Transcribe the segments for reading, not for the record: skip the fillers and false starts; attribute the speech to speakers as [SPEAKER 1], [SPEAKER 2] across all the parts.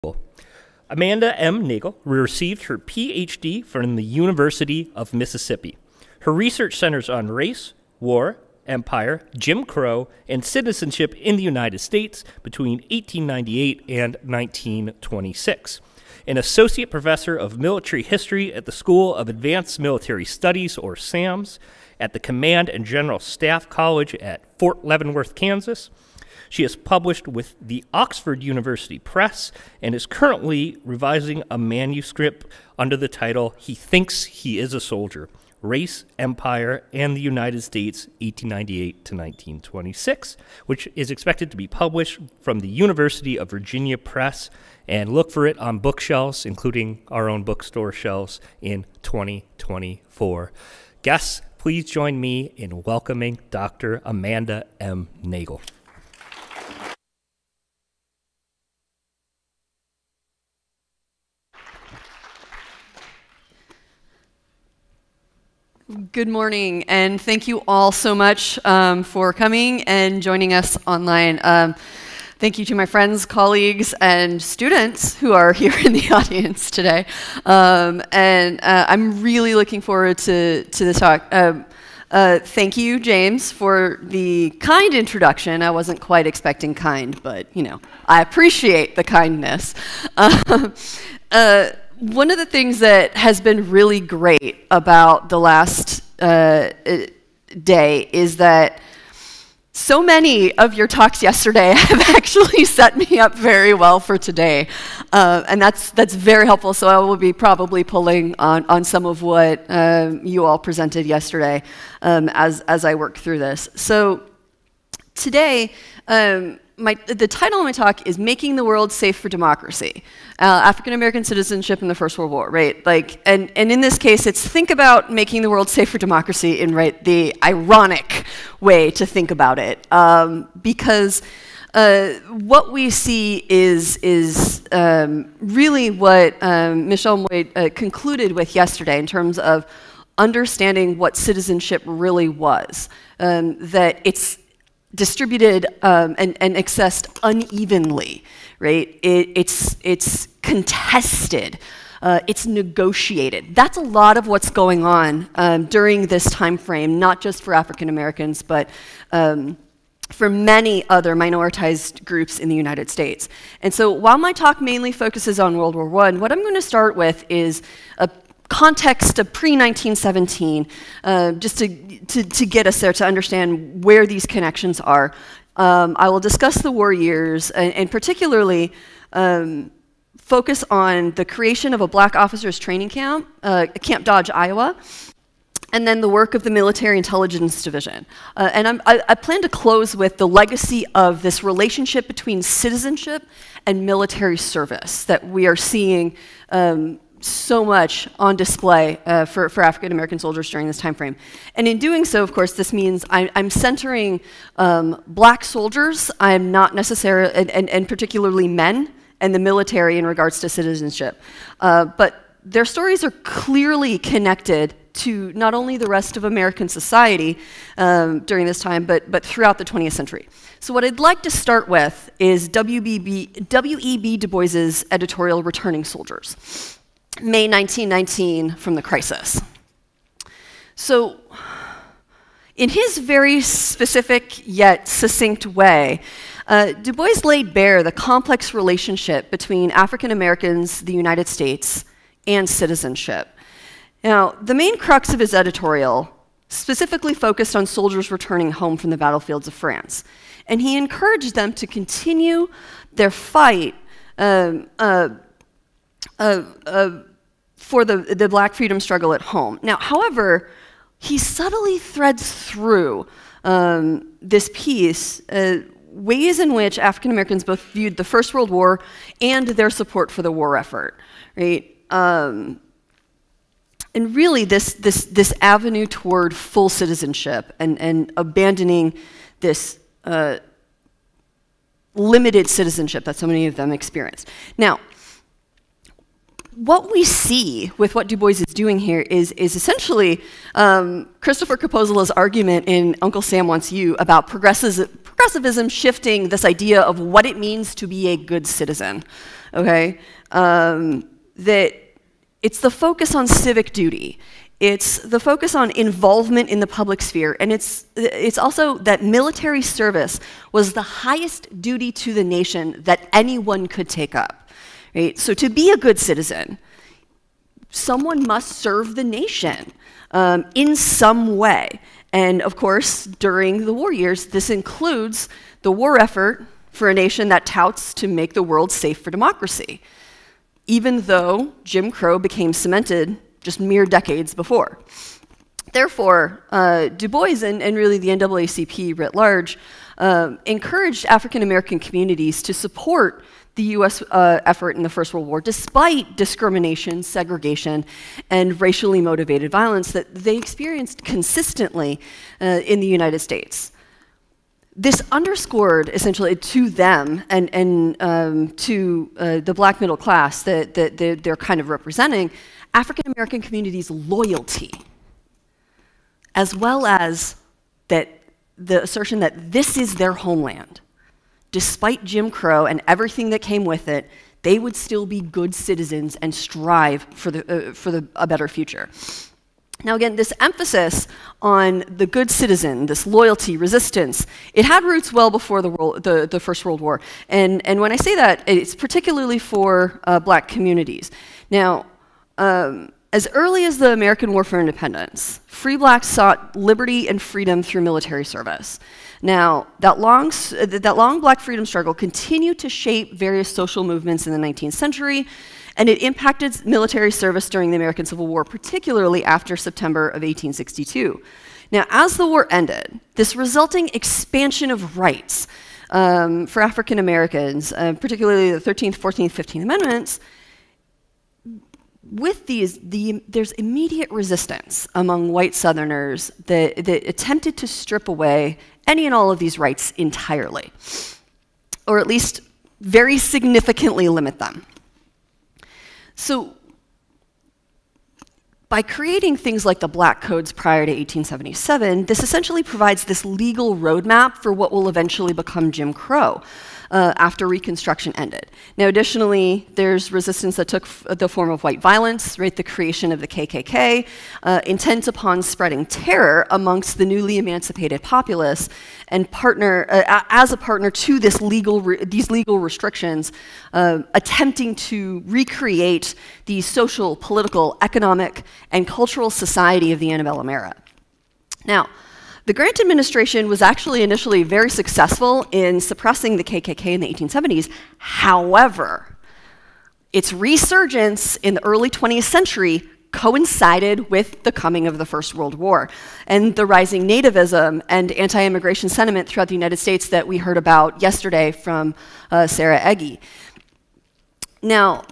[SPEAKER 1] Amanda M. Nagel received her PhD from the University of Mississippi. Her research centers on race, war, empire, Jim Crow, and citizenship in the United States between 1898 and 1926. An associate professor of military history at the School of Advanced Military Studies, or SAMS, at the Command and General Staff College at Fort Leavenworth, Kansas. She has published with the Oxford University Press and is currently revising a manuscript under the title He Thinks He Is a Soldier: Race, Empire, and the United States, 1898 to 1926, which is expected to be published from the University of Virginia Press, and look for it on bookshelves, including our own bookstore shelves, in 2024. Guests, please join me in welcoming Dr. Amanda M. Nagel.
[SPEAKER 2] Good morning, and thank you all so much for coming and joining us online. Thank you to my friends, colleagues, and students who are here in the audience today. I'm really looking forward to this talk. Thank you, James, for the kind introduction. I wasn't quite expecting kind, but you know, I appreciate the kindness. One of the things that has been really great about the last day is that so many of your talks yesterday have actually set me up very well for today, and that's very helpful. So I will be probably pulling on some of what you all presented yesterday as I work through this. So today, the title of my talk is Making the World Safe for Democracy, African-American Citizenship in the First World War, right? Like, and in this case, it's think about making the world safe for democracy in, right, the ironic way to think about it. Because what we see is really what Michelle Moy concluded with yesterday in terms of understanding what citizenship really was, that it's distributed and accessed unevenly, right? It's contested, it's negotiated. That's a lot of what's going on during this time frame, not just for African Americans, but for many other minoritized groups in the United States. And so while my talk mainly focuses on World War I, what I'm going to start with is a context of pre-1917, just to get us there, to understand where these connections are. I will discuss the war years, and particularly focus on the creation of a black officers training camp, Camp Dodge, Iowa, and then the work of the Military Intelligence Division. I plan to close with the legacy of this relationship between citizenship and military service that we are seeing so much on display for African American soldiers during this time frame. And in doing so, of course, this means I'm centering black soldiers. I'm not necessarily, and particularly men and the military in regards to citizenship. But their stories are clearly connected to not only the rest of American society during this time, but throughout the 20th century. So what I'd like to start with is W.E.B. Du Bois's editorial Returning Soldiers, May 1919, from the Crisis. So in his very specific yet succinct way, Du Bois laid bare the complex relationship between African Americans, the United States, and citizenship. Now, the main crux of his editorial specifically focused on soldiers returning home from the battlefields of France, and he encouraged them to continue their fight for the black freedom struggle at home. Now, however, he subtly threads through this piece ways in which African Americans both viewed the First World War and their support for the war effort, right? And really, this avenue toward full citizenship and abandoning this limited citizenship that so many of them experienced. Now, what we see with what Du Bois is doing here is essentially Christopher Capozola's argument in Uncle Sam Wants You about progressivism shifting this idea of what it means to be a good citizen. okay? That it's the focus on civic duty. It's the focus on involvement in the public sphere, and it's also that military service was the highest duty to the nation that anyone could take up, right? So to be a good citizen, someone must serve the nation in some way. And of course, during the war years, this includes the war effort for a nation that touts to make the world safe for democracy, even though Jim Crow became cemented just mere decades before. Therefore, Du Bois and really the NAACP writ large encouraged African American communities to support the US effort in the First World War, despite discrimination, segregation, and racially motivated violence that they experienced consistently in the United States. This underscored essentially to them and to the black middle class that they're kind of representing, African American communities' loyalty, as well as that the assertion that this is their homeland. Despite Jim Crow and everything that came with it, they would still be good citizens and strive for a better future. Now again, this emphasis on the good citizen, this loyalty, resistance, it had roots well before the First World War. And when I say that, it's particularly for black communities. Now, as early as the American War for Independence, free blacks sought liberty and freedom through military service. Now, that long black freedom struggle continued to shape various social movements in the 19th century, and it impacted military service during the American Civil War, particularly after September of 1862. Now, as the war ended, this resulting expansion of rights for African Americans, particularly the 13th, 14th, 15th Amendments, with these, there's immediate resistance among white Southerners that attempted to strip away any and all of these rights entirely, or at least very significantly limit them. So by creating things like the Black Codes prior to 1877, this essentially provides this legal roadmap for what will eventually become Jim Crow after Reconstruction ended. Now, additionally, there's resistance that took the form of white violence, right, the creation of the KKK, intent upon spreading terror amongst the newly emancipated populace, and as a partner to these legal restrictions, attempting to recreate the social, political, economic, and cultural society of the antebellum era. Now, the Grant administration was actually initially very successful in suppressing the KKK in the 1870s. However, its resurgence in the early 20th century coincided with the coming of the First World War and the rising nativism and anti-immigration sentiment throughout the United States that we heard about yesterday from Sarah Eggy. Now,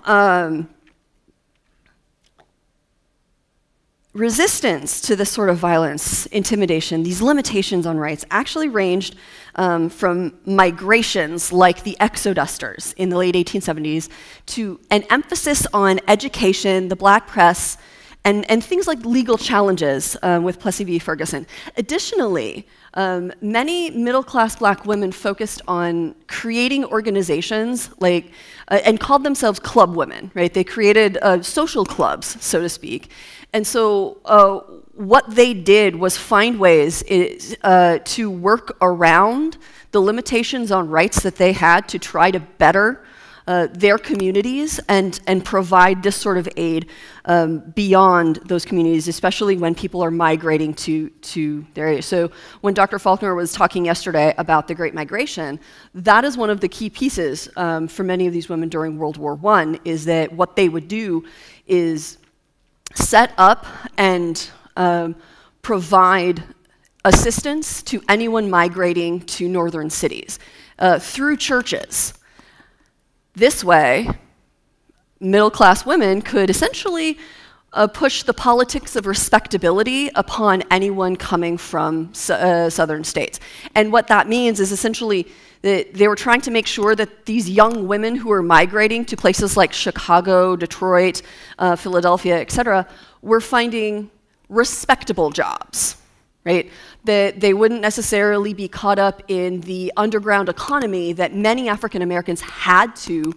[SPEAKER 2] resistance to this sort of violence, intimidation, these limitations on rights actually ranged from migrations like the exodusters in the late 1870s to an emphasis on education, the black press, and things like legal challenges with Plessy v. Ferguson. Additionally, many middle-class black women focused on creating organizations like, and called themselves club women, right? They created social clubs, so to speak. And so what they did was find ways to work around the limitations on rights that they had to try to better their communities and provide this sort of aid beyond those communities, especially when people are migrating to their area. So when Dr. Faulkner was talking yesterday about the Great Migration, that is one of the key pieces for many of these women during World War I, is that what they would do is set up and provide assistance to anyone migrating to northern cities through churches. This way, middle-class women could essentially push the politics of respectability upon anyone coming from southern states. And what that means is essentially that they were trying to make sure that these young women who were migrating to places like Chicago, Detroit, Philadelphia, et cetera, were finding respectable jobs, right? That they wouldn't necessarily be caught up in the underground economy that many African Americans had to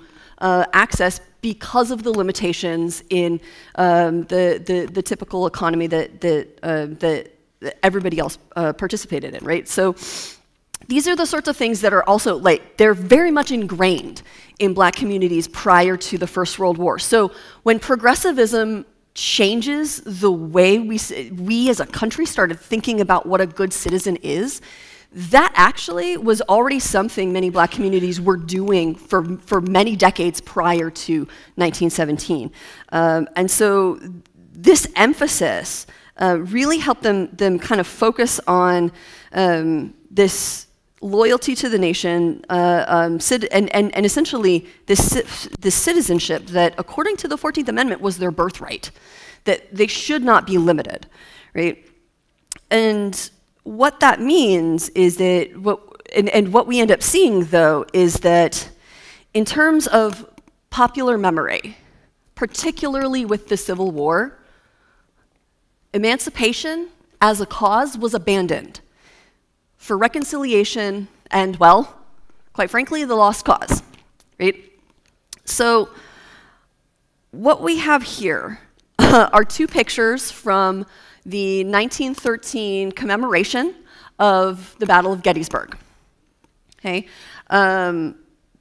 [SPEAKER 2] access because of the limitations in the typical economy that everybody else participated in, right? So these are the sorts of things that are also, like, they're very much ingrained in black communities prior to the First World War. So when progressivism changes the way we as a country started thinking about what a good citizen is, that actually was already something many black communities were doing for many decades prior to 1917. And so this emphasis really helped them kind of focus on this loyalty to the nation and essentially this citizenship that, according to the 14th Amendment, was their birthright, that they should not be limited, right? And what that means is that, what we end up seeing, though, is that in terms of popular memory, particularly with the Civil War, emancipation as a cause was abandoned for reconciliation and, well, quite frankly, the lost cause, right? So what we have here are two pictures from the 1913 commemoration of the Battle of Gettysburg, okay? At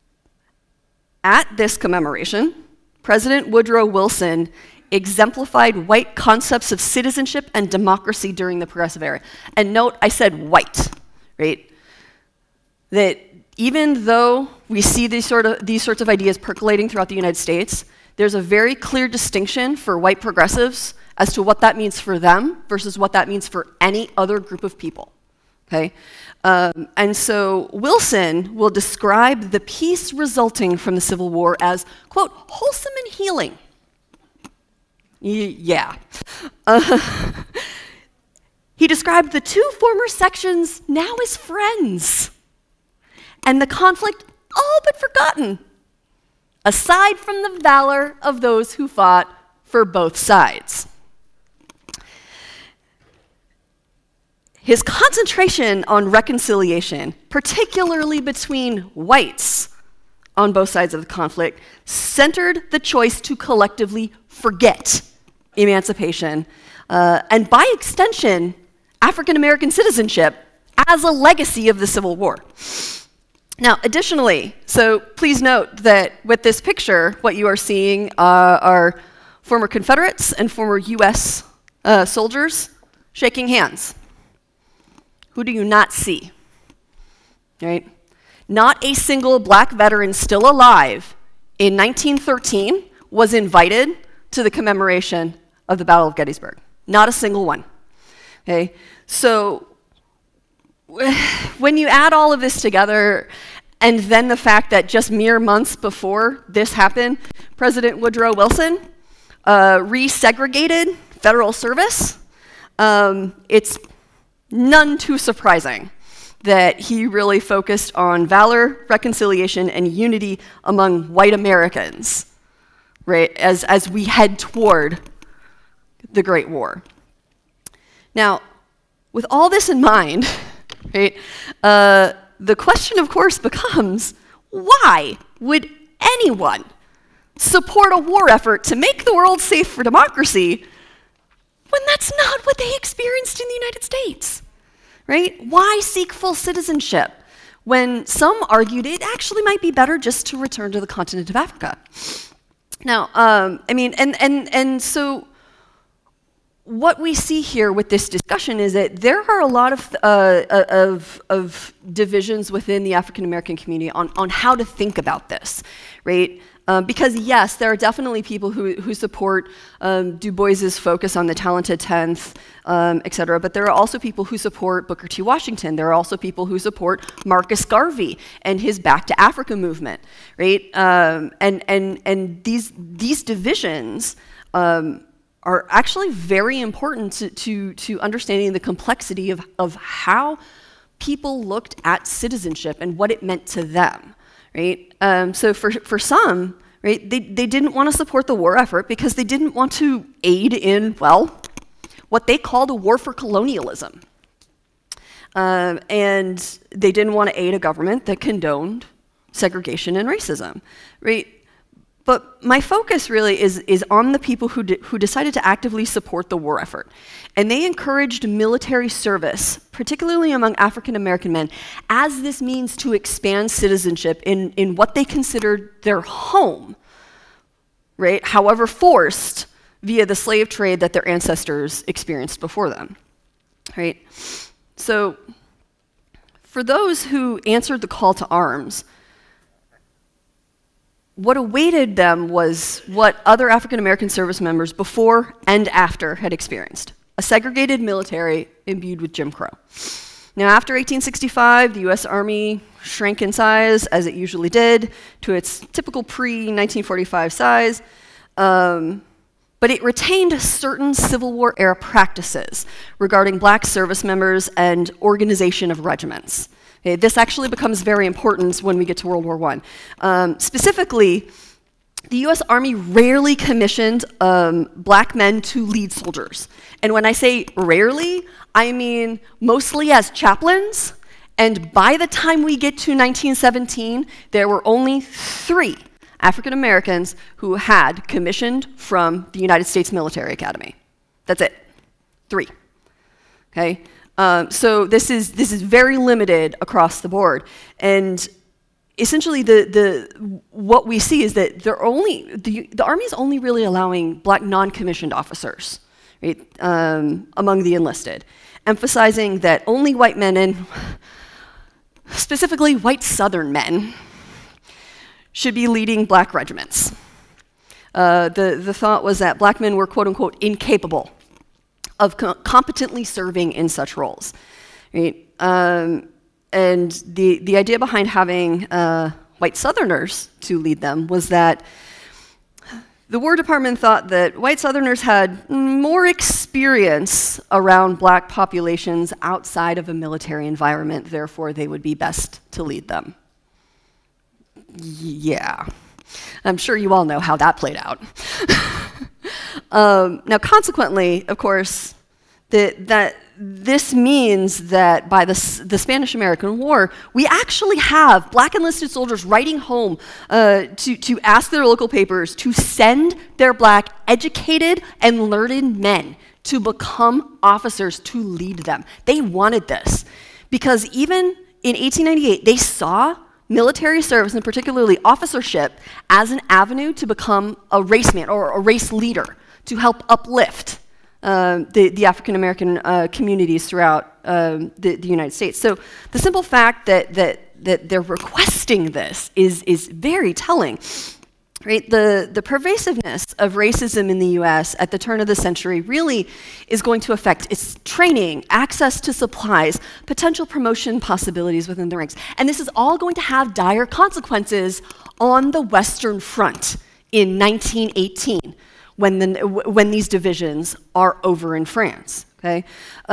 [SPEAKER 2] this commemoration, President Woodrow Wilson exemplified white concepts of citizenship and democracy during the Progressive Era. And note, I said white, right? That even though we see these sorts of ideas percolating throughout the United States, there's a very clear distinction for white progressives as to what that means for them versus what that means for any other group of people, okay? And so Wilson will describe the peace resulting from the Civil War as, quote, wholesome and healing. Yeah. He described the two former sections now as friends, and the conflict all but forgotten, aside from the valor of those who fought for both sides. His concentration on reconciliation, particularly between whites on both sides of the conflict, centered the choice to collectively forget emancipation, and by extension, African American citizenship as a legacy of the Civil War. Now, additionally, so please note that with this picture, what you are seeing are former Confederates and former US soldiers shaking hands. Who do you not see? Right? Not a single black veteran still alive in 1913 was invited to the commemoration of the Battle of Gettysburg. Not a single one. Okay? So when you add all of this together, and then the fact that just mere months before this happened, President Woodrow Wilson resegregated federal service, it's none too surprising that he really focused on valor, reconciliation, and unity among white Americans, right, as we head toward the Great War. Now, with all this in mind, right, the question, of course, becomes, why would anyone support a war effort to make the world safe for democracy when that's not what they experienced in the United States, right? Why seek full citizenship when some argued it actually might be better just to return to the continent of Africa? Now, I mean, and so what we see here with this discussion is that there are a lot of divisions within the African American community on how to think about this, right? Because yes, there are definitely people who support Du Bois's focus on the talented 10th, et cetera, but there are also people who support Booker T. Washington. There are also people who support Marcus Garvey and his Back to Africa movement, right? And these divisions are actually very important to understanding the complexity of how people looked at citizenship and what it meant to them, right? So for some, right, they didn't want to support the war effort because they didn't want to aid in, well, what they called a war for colonialism. And they didn't want to aid a government that condoned segregation and racism, right? But my focus really is on the people who decided to actively support the war effort. And they encouraged military service, particularly among African American men, as this means to expand citizenship in what they considered their home, right? However forced via the slave trade that their ancestors experienced before them, right? So for those who answered the call to arms, what awaited them was what other African American service members before and after had experienced: a segregated military imbued with Jim Crow. Now, after 1865, the US Army shrank in size, as it usually did, to its typical pre-1945 size, but it retained certain Civil War era practices regarding black service members and organization of regiments. Okay, this actually becomes very important when we get to World War I. Specifically, the US Army rarely commissioned black men to lead soldiers. And when I say rarely, I mean mostly as chaplains. And by the time we get to 1917, there were only 3 African Americans who had commissioned from the United States Military Academy. That's it. 3. Okay? So this is very limited across the board. And essentially what we see is that the Army is only really allowing black non-commissioned officers, right, among the enlisted, emphasizing that only white men, and specifically white Southern men, should be leading black regiments. The thought was that black men were, quote unquote, incapable of competently serving in such roles, right? And the idea behind having white Southerners to lead them was that the War Department thought that white Southerners had more experience around black populations outside of a military environment, therefore they would be best to lead them. Yeah, I'm sure you all know how that played out. Now, consequently, of course, that this means that by the Spanish-American War, we actually have black enlisted soldiers writing home to ask their local papers to send their black educated and learned men to become officers to lead them. They wanted this because even in 1898, they saw military service, and particularly officership, as an avenue to become a raceman or a race leader, to help uplift the African American communities throughout the United States. So the simple fact that they're requesting this is very telling. Right? The pervasiveness of racism in the US at the turn of the century really is going to affect its training, access to supplies, potential promotion possibilities within the ranks. And this is all going to have dire consequences on the Western Front in 1918 when these divisions are over in France. Okay?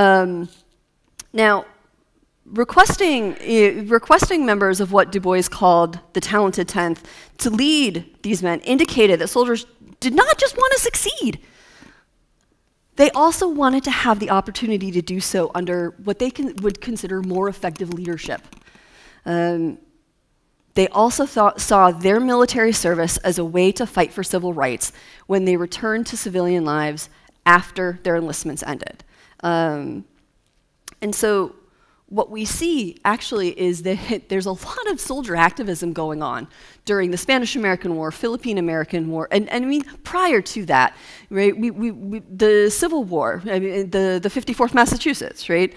[SPEAKER 2] Now, requesting members of what Du Bois called the talented 10th to lead these men indicated that soldiers did not just want to succeed. They also wanted to have the opportunity to do so under what they would consider more effective leadership. They also saw their military service as a way to fight for civil rights when they returned to civilian lives after their enlistments ended. And so what we see actually is that there's a lot of soldier activism going on during the Spanish-American War, Philippine-American War, and I mean prior to that, right? The Civil War, I mean, the 54th Massachusetts, right?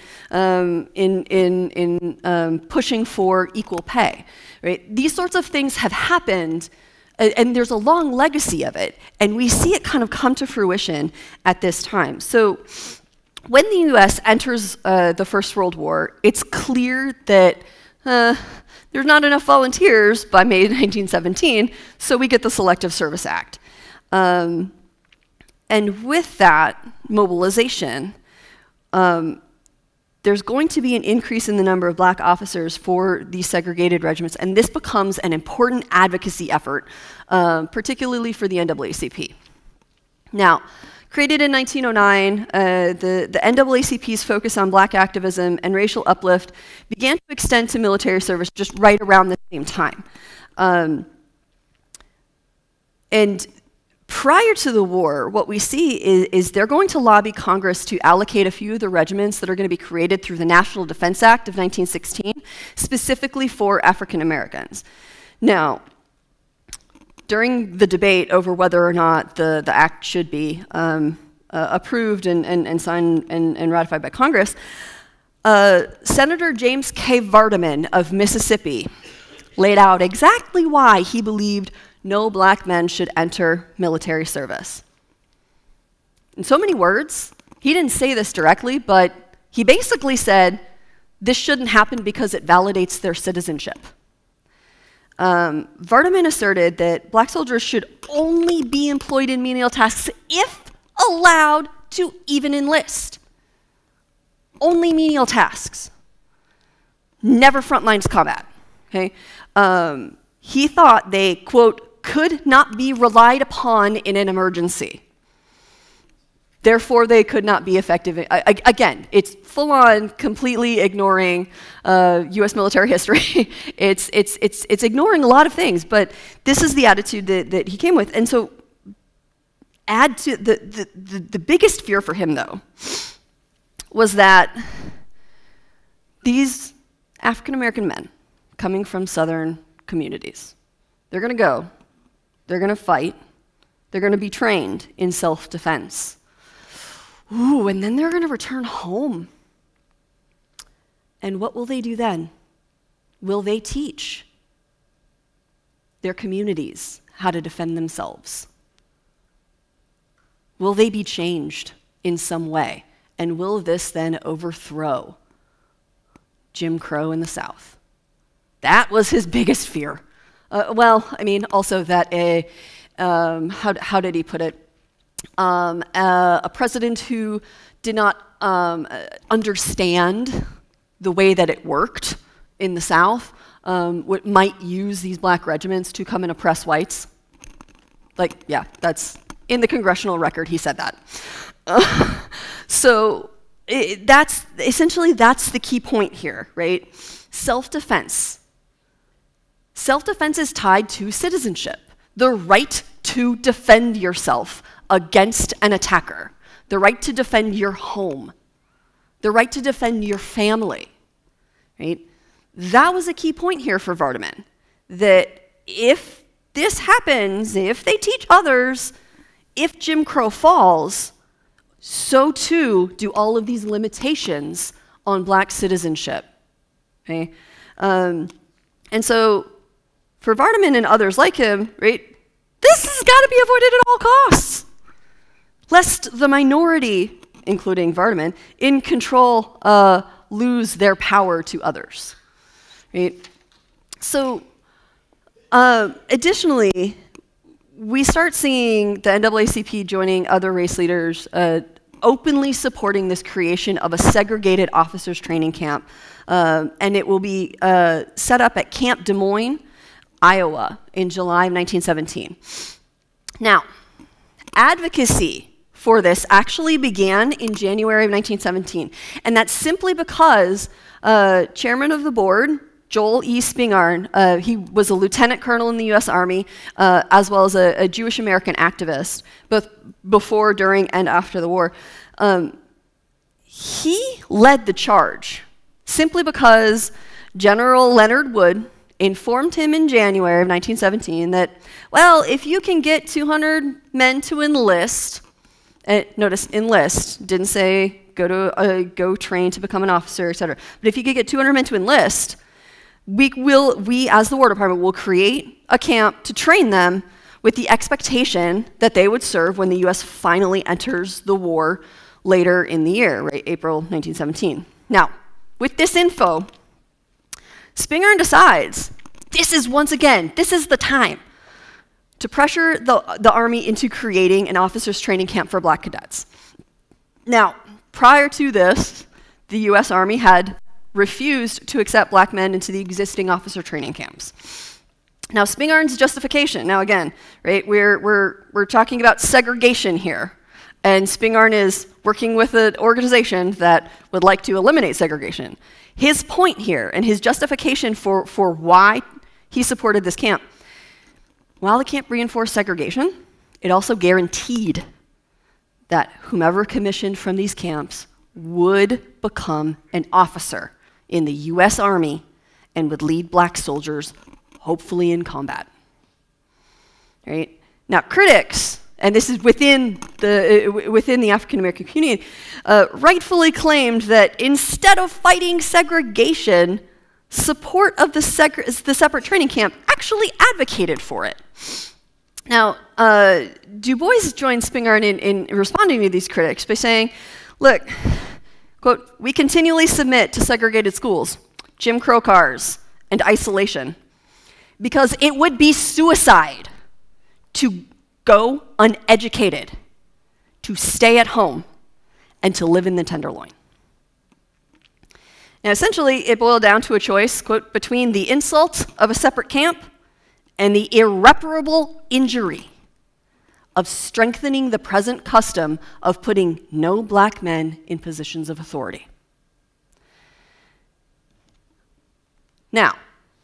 [SPEAKER 2] In pushing for equal pay, right? These sorts of things have happened, and there's a long legacy of it, and we see it kind of come to fruition at this time. So when the US enters the First World War, it's clear that there's not enough volunteers by May 1917, so we get the Selective Service Act. And with that mobilization, there's going to be an increase in the number of black officers for these segregated regiments, and this becomes an important advocacy effort, particularly for the NAACP. Now, created in 1909, the NAACP's focus on black activism and racial uplift began to extend to military service just right around the same time. And prior to the war, what we see is they're going to lobby Congress to allocate a few of the regiments that are going to be created through the National Defense Act of 1916, specifically for African Americans. Now, during the debate over whether or not the act should be approved and signed and ratified by Congress, Senator James K. Vardaman of Mississippi laid out exactly why he believed no black men should enter military service. In so many words, he didn't say this directly, but he basically said this shouldn't happen because it validates their citizenship. Vardaman asserted that black soldiers should only be employed in menial tasks if allowed to even enlist. Only menial tasks. Never frontlines combat. Okay? He thought they, quote, could not be relied upon in an emergency. Therefore, they could not be effective. Again, it's full-on, completely ignoring U.S. military history. it's ignoring a lot of things, but this is the attitude that he came with. And so, add to the biggest fear for him, though, was that these African-American men coming from Southern communities, they're going to go, they're going to fight, they're going to be trained in self-defense. Ooh, and then they're going to return home. And what will they do then? Will they teach their communities how to defend themselves? Will they be changed in some way? And will this then overthrow Jim Crow in the South? That was his biggest fear. Well, I mean, also that how did he put it? A president who did not understand the way that it worked in the South might use these black regiments to come and oppress whites. Like, yeah, that's in the congressional record, he said that. So that's essentially the key point here, right? Self-defense. Self-defense is tied to citizenship, the right to defend yourself against an attacker, the right to defend your home, the right to defend your family, right? That was a key point here for Vardaman, that if this happens, if they teach others, if Jim Crow falls, so too do all of these limitations on black citizenship, okay? And so for Vardaman and others like him, right, this has got to be avoided at all costs, lest the minority, including Vardaman, in control lose their power to others, right? So additionally, we start seeing the NAACP joining other race leaders openly supporting this creation of a segregated officers training camp, and it will be set up at Camp Des Moines, Iowa, in July of 1917. Now, advocacy for this actually began in January of 1917, and that's simply because chairman of the board, Joel E. Spingarn, he was a lieutenant colonel in the U.S. Army, as well as a Jewish American activist, both before, during, and after the war. He led the charge simply because General Leonard Wood informed him in January of 1917 that, well, if you can get 200 men to enlist, notice enlist, didn't say go train to become an officer, etc. But if you could get 200 men to enlist, we as the War Department will create a camp to train them with the expectation that they would serve when the U.S. finally enters the war later in the year, right, April 1917. Now, with this info, Spingarn decides this is the time to pressure the Army into creating an officers training camp for black cadets. Now, prior to this, the U.S. Army had refused to accept black men into the existing officer training camps. Now, Spingarn's justification, now again, right, we're talking about segregation here, and Spingarn is working with an organization that would like to eliminate segregation. His point here, and his justification for why he supported this camp, while the camp reinforced segregation, it also guaranteed that whomever commissioned from these camps would become an officer in the US Army and would lead black soldiers, hopefully in combat. Right? Now, critics, and this is within the African American community, rightfully claimed that instead of fighting segregation, support of the separate training camp actually advocated for it. Now, Du Bois joined Spingarn in responding to these critics by saying, look, quote, "We continually submit to segregated schools, Jim Crow cars, and isolation, because it would be suicide to go uneducated, to stay at home, and to live in the Tenderloin." Now, essentially, it boiled down to a choice, quote, between the insult of a separate camp and the irreparable injury of strengthening the present custom of putting no black men in positions of authority. Now,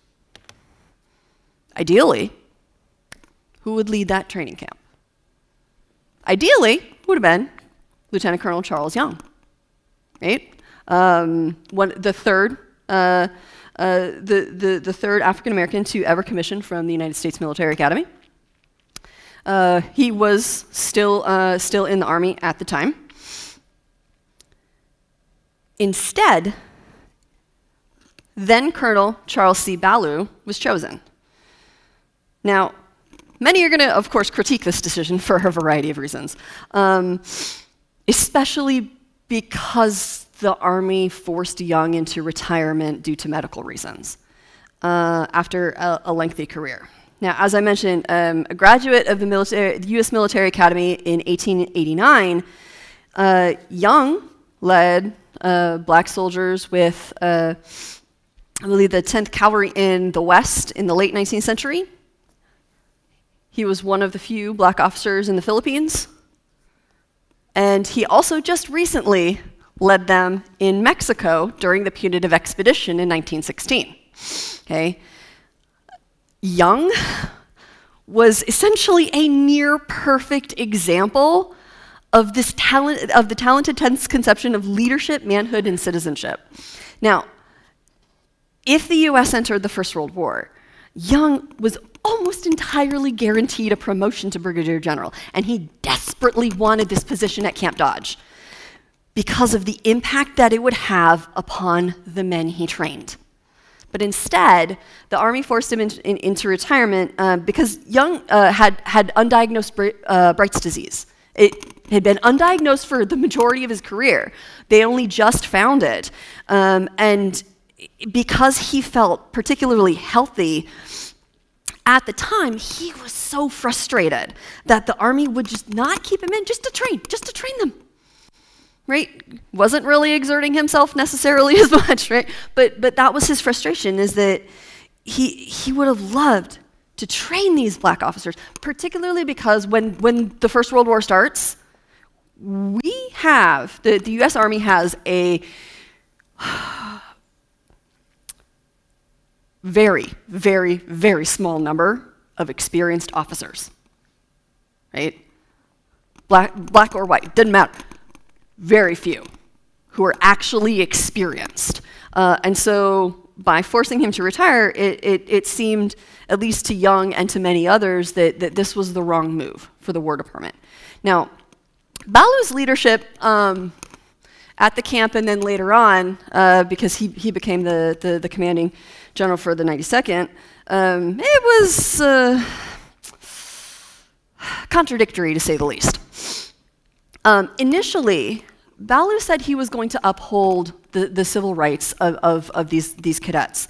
[SPEAKER 2] ideally, who would lead that training camp? Ideally, would have been Lieutenant Colonel Charles Young, right? The third African American to ever commission from the United States Military Academy. He was still in the Army at the time. Instead, then Colonel Charles C. Ballou was chosen. Now, many are going to, of course, critique this decision for a variety of reasons, especially because the Army forced Young into retirement due to medical reasons after a lengthy career. Now, as I mentioned, a graduate of the U.S. Military Academy in 1889, Young led black soldiers with, I believe, the 10th Cavalry in the West in the late 19th century. He was one of the few black officers in the Philippines. And he also just recently led them in Mexico during the Punitive Expedition in 1916. Okay? Young was essentially a near-perfect example of this the talented tense conception of leadership, manhood, and citizenship. Now, if the U.S. entered the First World War, Young was almost entirely guaranteed a promotion to brigadier general, and he desperately wanted this position at Camp Dodge because of the impact that it would have upon the men he trained. But instead, the Army forced him into retirement because Young had undiagnosed Bright's disease. It had been undiagnosed for the majority of his career. They only just found it. And because he felt particularly healthy at the time, he was so frustrated that the Army would just not keep him in just to train them. Right? Wasn't really exerting himself necessarily as much, right? But that was his frustration, is that he would have loved to train these black officers, particularly because when the First World War starts, we have, the US Army has a very, very, very small number of experienced officers, right? Black or white, didn't matter. Very few who are actually experienced. And so by forcing him to retire, it seemed, at least to Young and to many others, that this was the wrong move for the War Department. Now, Ballou's leadership at the camp and then later on, because he became the commanding general for the 92nd, it was contradictory, to say the least. Initially, Ballou said he was going to uphold the civil rights of these cadets,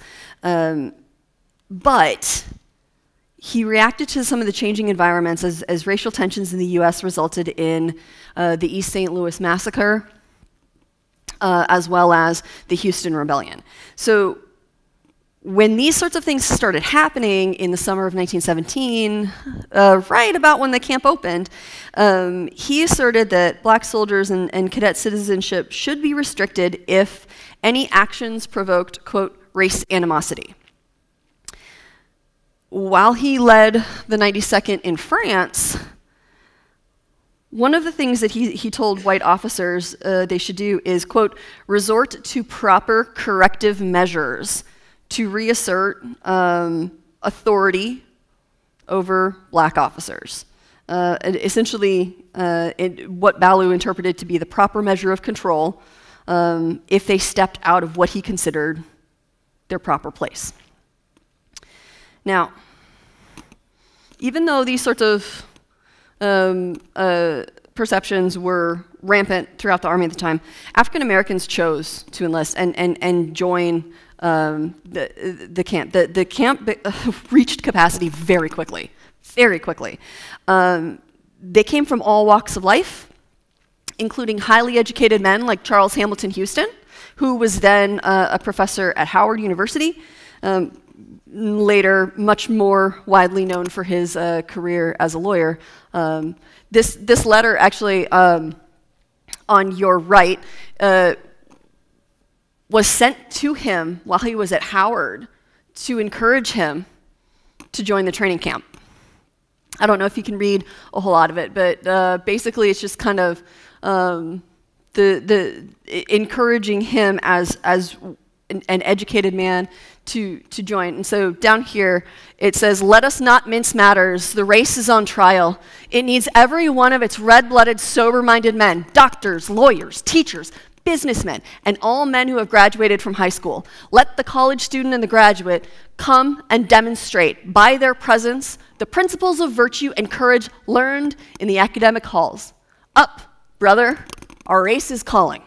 [SPEAKER 2] but he reacted to some of the changing environments as racial tensions in the U.S. resulted in the East St. Louis massacre, as well as the Houston Rebellion. So when these sorts of things started happening in the summer of 1917, right about when the camp opened, he asserted that black soldiers and cadet citizenship should be restricted if any actions provoked, quote, race animosity. while he led the 92nd in France, one of the things that he told white officers they should do is, quote, resort to proper corrective measures to reassert authority over black officers. Essentially, what Ballou interpreted to be the proper measure of control if they stepped out of what he considered their proper place. Now, even though these sorts of perceptions were rampant throughout the Army at the time, African Americans chose to enlist and join the camp. The camp reached capacity very quickly, very quickly. They came from all walks of life, including highly educated men like Charles Hamilton Houston, who was then a professor at Howard University, later much more widely known for his career as a lawyer. This letter actually, on your right, was sent to him while he was at Howard to encourage him to join the training camp. I don't know if you can read a whole lot of it, but basically it's just kind of encouraging him as an educated man to join. And so down here it says, let us not mince matters. The race is on trial. It needs every one of its red-blooded, sober-minded men, doctors, lawyers, teachers, businessmen, and all men who have graduated from high school. Let the college student and the graduate come and demonstrate by their presence the principles of virtue and courage learned in the academic halls. Up, brother, our race is calling.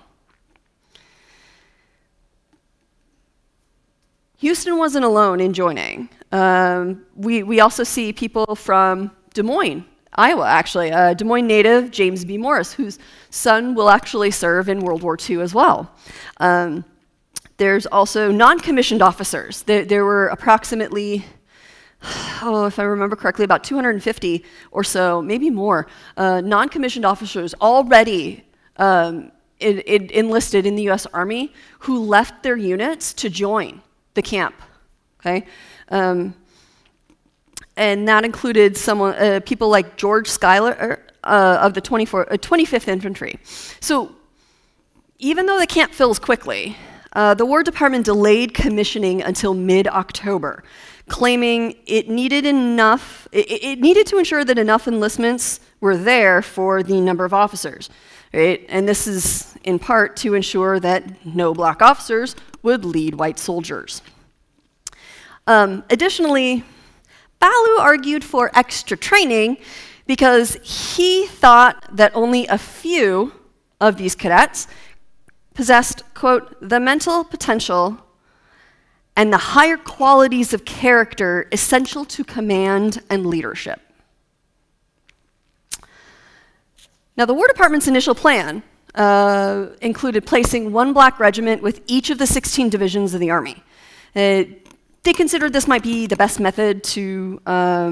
[SPEAKER 2] Houston wasn't alone in joining. We also see people from Des Moines, Iowa, actually. Des Moines native James B. Morris, whose son will actually serve in World War II as well. There's also non-commissioned officers. There were approximately, if I remember correctly, about 250 or so, maybe more, non-commissioned officers already enlisted in the US Army who left their units to join the camp, okay? And that included people like George Schuyler of the 25th Infantry. So even though the camp fills quickly, the War Department delayed commissioning until mid-October, claiming it needed to ensure that enough enlistments were there for the number of officers, right? And this is in part to ensure that no black officers would lead white soldiers. Additionally, Ballou argued for extra training because he thought that only a few of these cadets possessed, quote, the mental potential and the higher qualities of character essential to command and leadership. Now, the War Department's initial plan included placing one black regiment with each of the 16 divisions of the Army. They considered this might be the best method to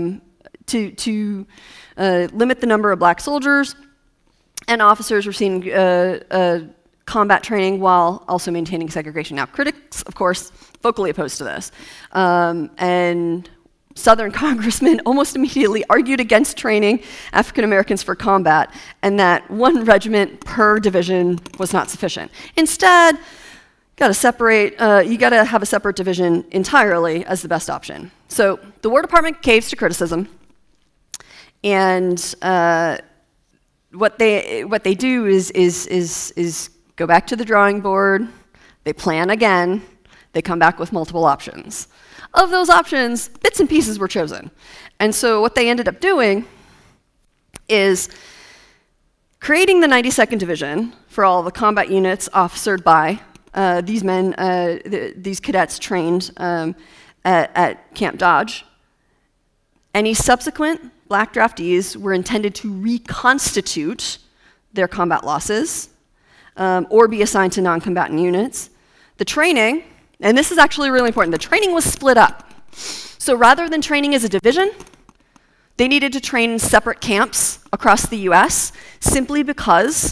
[SPEAKER 2] limit the number of black soldiers and officers receiving combat training while also maintaining segregation. Now, critics, of course, vocally opposed to this. And Southern congressmen almost immediately argued against training African Americans for combat and that one regiment per division was not sufficient. Instead, you gotta have a separate division entirely as the best option. So the War Department caves to criticism, and what they do is go back to the drawing board, they plan again, they come back with multiple options. Of those options, bits and pieces were chosen. And so what they ended up doing is creating the 92nd Division for all the combat units officered by these men, these cadets trained at Camp Dodge. Any subsequent black draftees were intended to reconstitute their combat losses or be assigned to non-combatant units. The training, and this is actually really important, the training was split up. So rather than training as a division, they needed to train in separate camps across the US simply because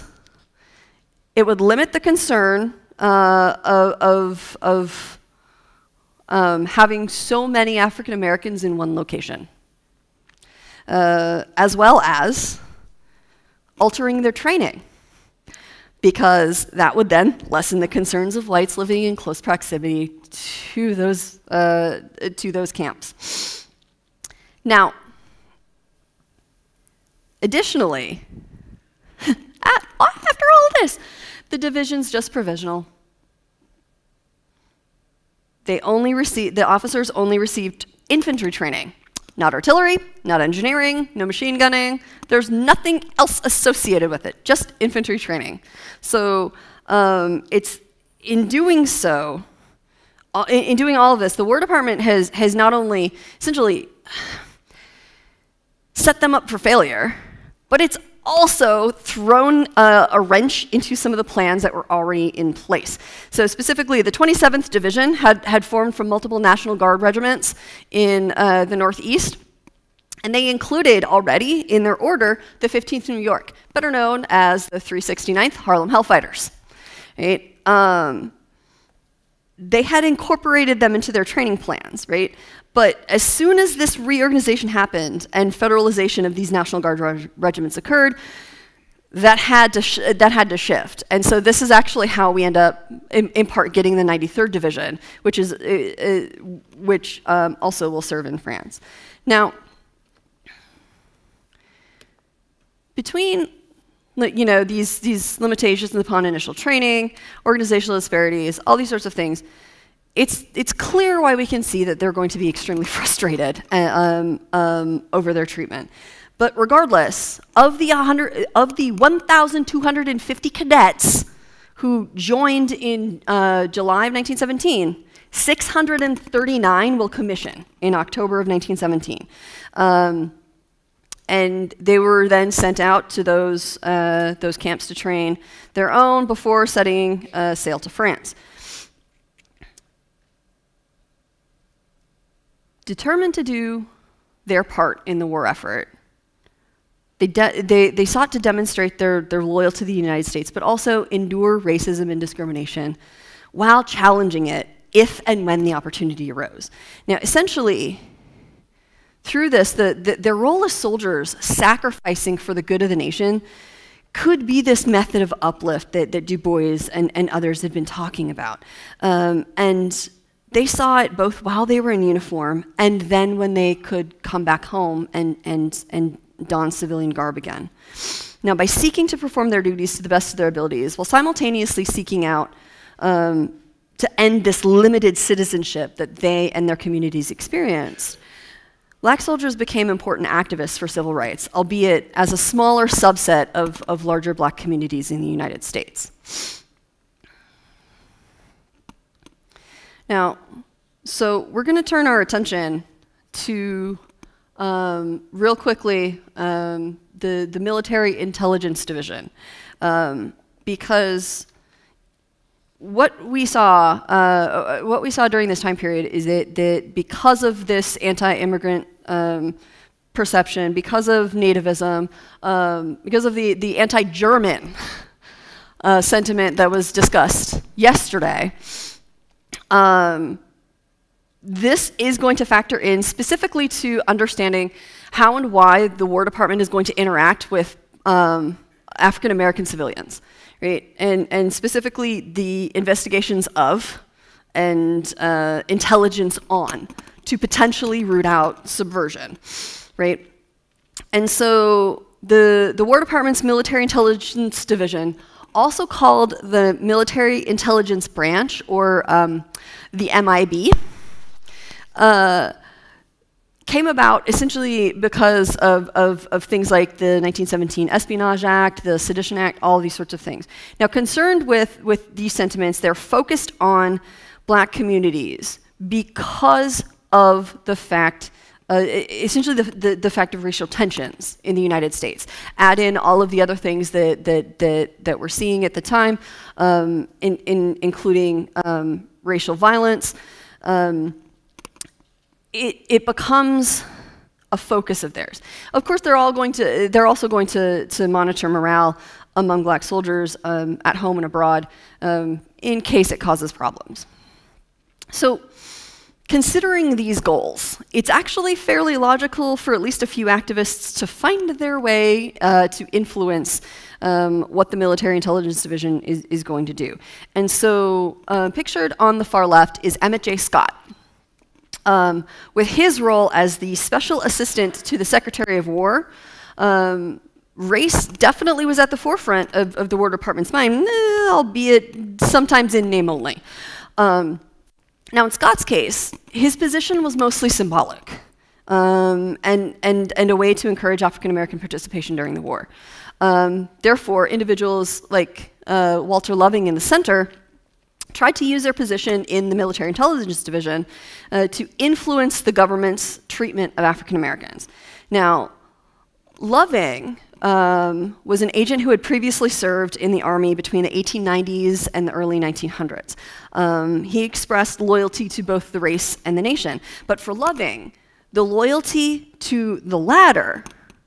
[SPEAKER 2] it would limit the concern of having so many African Americans in one location, as well as altering their training, because that would then lessen the concerns of whites living in close proximity to those camps. Now, additionally, after all of this, the division's just provisional. The officers only received infantry training, not artillery, not engineering, no machine gunning. There's nothing else associated with it, just infantry training. So it's in doing so, in doing all of this, the War Department has not only essentially set them up for failure, but it's also thrown a wrench into some of the plans that were already in place. So specifically, the 27th Division had formed from multiple National Guard regiments in the Northeast, and they included already in their order the 15th New York, better known as the 369th Harlem Hellfighters. Right? They had incorporated them into their training plans, right? But as soon as this reorganization happened and federalization of these National Guard regiments occurred, that had to shift. And so this is actually how we end up, in part, getting the 93rd Division, which also will serve in France. Now, between these limitations upon initial training, organizational disparities, all these sorts of things, it's clear why we can see that they're going to be extremely frustrated over their treatment. But regardless, of the 1,250 cadets who joined in July of 1917, 639 will commission in October of 1917. And they were then sent out to those camps to train their own before setting sail to France. Determined to do their part in the war effort, they sought to demonstrate their loyalty to the United States, but also endure racism and discrimination while challenging it if and when the opportunity arose. Now, essentially, through this, their role as soldiers sacrificing for the good of the nation could be this method of uplift that Du Bois and others had been talking about. And they saw it both while they were in uniform and then when they could come back home and don civilian garb again. Now, by seeking to perform their duties to the best of their abilities, while simultaneously seeking out to end this limited citizenship that they and their communities experienced, Black soldiers became important activists for civil rights, albeit as a smaller subset of larger Black communities in the United States. Now, so we're going to turn our attention to, real quickly, the Military Intelligence Division, because what we saw during this time period is that because of this anti-immigrant perception, because of nativism, because of the anti-German sentiment that was discussed yesterday, this is going to factor in specifically to understanding how and why the War Department is going to interact with African American civilians, right? And specifically the investigations of and intelligence on to potentially root out subversion, right? And so the War Department's Military Intelligence Division, also called the Military Intelligence Branch, or the MIB, came about essentially because of things like the 1917 Espionage Act, the Sedition Act, all these sorts of things. Now, concerned with these sentiments, they're focused on Black communities because of the fact, essentially the fact of racial tensions in the United States. Add in all of the other things that we're seeing at the time, including racial violence. It becomes a focus of theirs. Of course, they're also going to monitor morale among Black soldiers at home and abroad in case it causes problems. So considering these goals, it's actually fairly logical for at least a few activists to find their way to influence what the Military Intelligence Division is going to do. And so pictured on the far left is Emmett J. Scott, with his role as the special assistant to the Secretary of War. Race definitely was at the forefront of the War Department's mind, albeit sometimes in name only. Now, in Scott's case, his position was mostly symbolic and a way to encourage African-American participation during the war. Therefore, individuals like Walter Loving in the center tried to use their position in the Military Intelligence Division to influence the government's treatment of African-Americans. Now, Loving was an agent who had previously served in the Army between the 1890s and the early 1900s. He expressed loyalty to both the race and the nation. But for Loving, the loyalty to the latter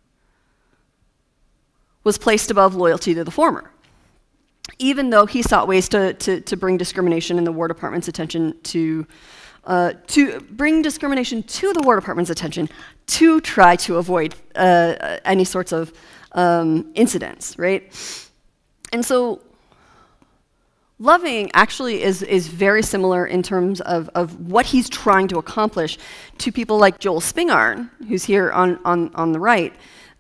[SPEAKER 2] was placed above loyalty to the former, even though he sought ways to bring discrimination in the War Department's attention to bring discrimination to the War Department's attention to try to avoid any sorts of incidents, right? And so Loving actually is very similar in terms of what he's trying to accomplish to people like Joel Spingarn, who's here on the right.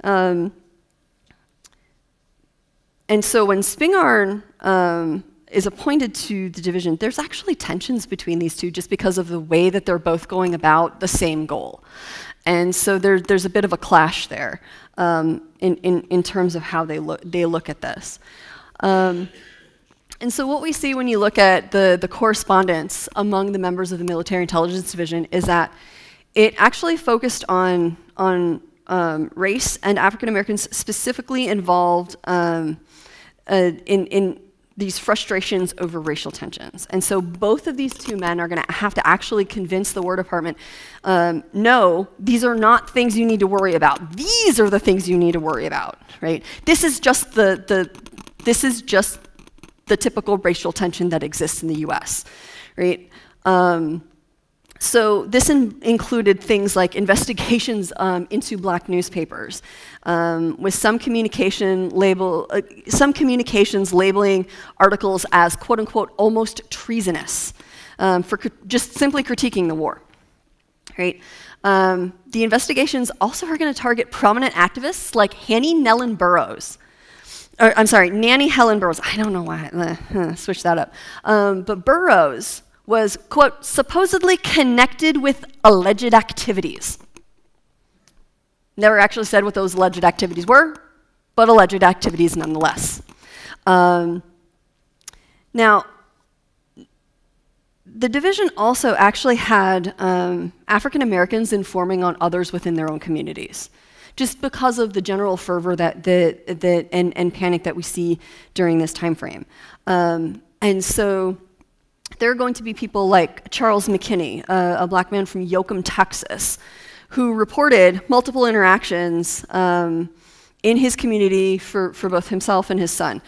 [SPEAKER 2] And so when Spingarn is appointed to the division, there's actually tensions between these two just because of the way that they're both going about the same goal. And so there's a bit of a clash there in terms of how they look at this. And so what we see when you look at the correspondence among the members of the Military Intelligence Division is that it actually focused on race and African Americans specifically involved in these frustrations over racial tensions. And so both of these two men are going to have to actually convince the War Department, no, these are not things you need to worry about. These are the things you need to worry about, right? This is just the typical racial tension that exists in the US, right? So this included things like investigations into black newspapers, with some communications labeling articles as "quote unquote" almost treasonous for just simply critiquing the war. Right? The investigations also are going to target prominent activists like Nanny Helen Burroughs. I don't know why I switched that up, but Burroughs was, quote, supposedly connected with alleged activities. Never actually said what those alleged activities were, but alleged activities nonetheless. Now, the division also actually had African Americans informing on others within their own communities, just because of the general fervor and panic that we see during this time frame. And so there are going to be people like Charles McKinney, a black man from Yoakum, Texas, who reported multiple interactions in his community for both himself and his son.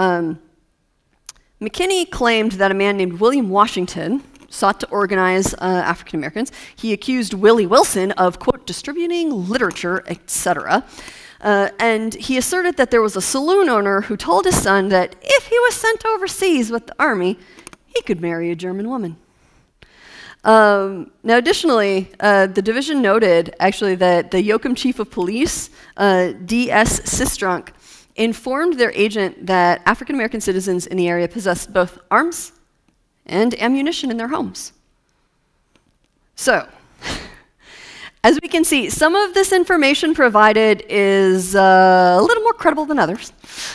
[SPEAKER 2] McKinney claimed that a man named William Washington sought to organize African Americans. He accused Willie Wilson of, quote, distributing literature, etc. And he asserted that there was a saloon owner who told his son that if he was sent overseas with the army, he could marry a German woman. Now, additionally, the division noted, actually, that the Yoakum chief of police, D.S. Sistrunk, informed their agent that African-American citizens in the area possessed both arms and ammunition in their homes. So, as we can see, some of this information provided is a little more credible than others.